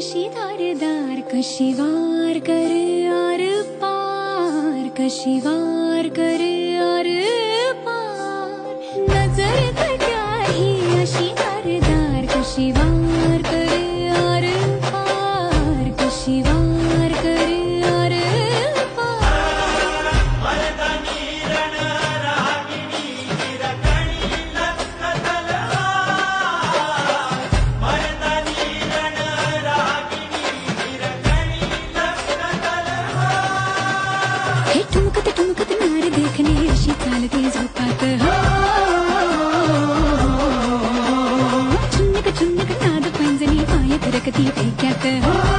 अशी धारदार कशी वार करे आर पार, कशी वार करे आर पार. नजर कट्या ही अशी धारदार कशी वार करे आर पार, कशी वार करे आर पार. मर्दानी रण रागिणी हिरकणी लख तलवार. मर्दानी रण रागिणी हिरकणी लख तलवार. हे ठुमकत नार देखणे अशी चालते झोपात हो. छुन्नक नाद पैंजणी पाय फिरकती ठेक्यात हो.